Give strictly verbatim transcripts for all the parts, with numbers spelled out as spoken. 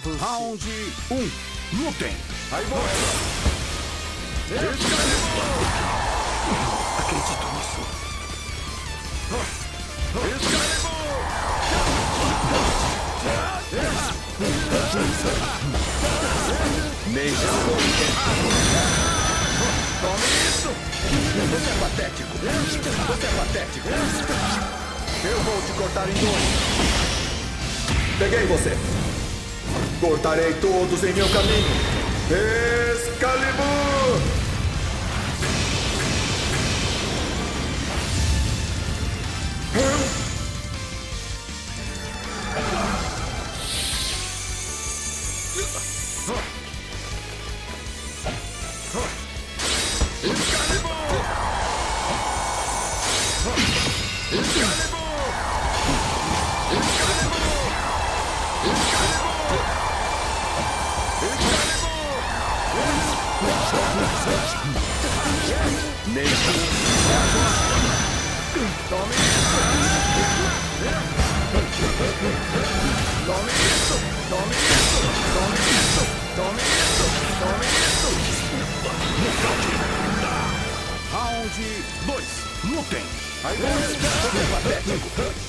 Round um. Lutem. Aí vou. Acredito nisso. Neja. Tome isso. Você é patético. Você é patético. Eu vou te cortar em dois. Peguei você. Cortarei todos em meu caminho. Excalibur! Tome isso! Tome isso! Tome isso! Tome isso! Tome isso! Tome isso! Round dois. Lutem. Aí vem! Você é patético!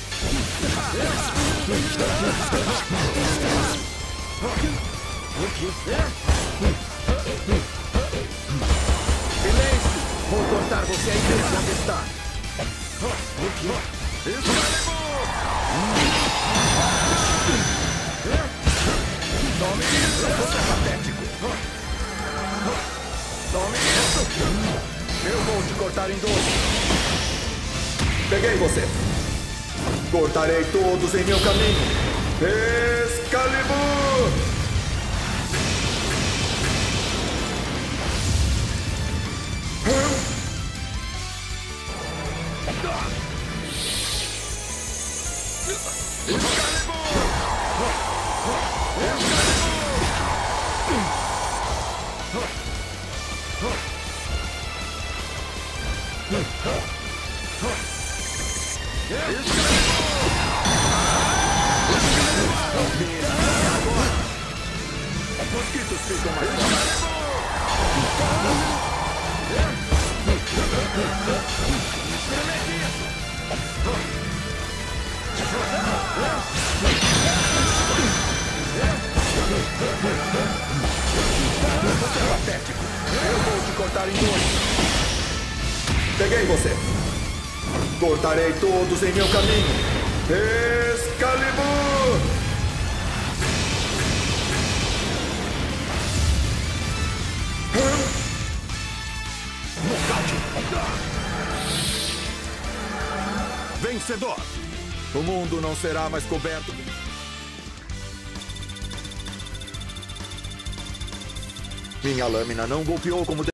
Silêncio! Vou cortar você aí mesmo onde está! Tome isso! Você é patético! Tome isso! Eu vou te cortar em dois! Peguei você! Cortarei todos em meu caminho! Excalibur! Mosquitos ficam mais. Você é patético. Eu vou te cortar em dois. Peguei você. Cortarei todos em meu caminho. Excalibur! Vencedor. O mundo não será mais coberto. Minha lâmina não golpeou como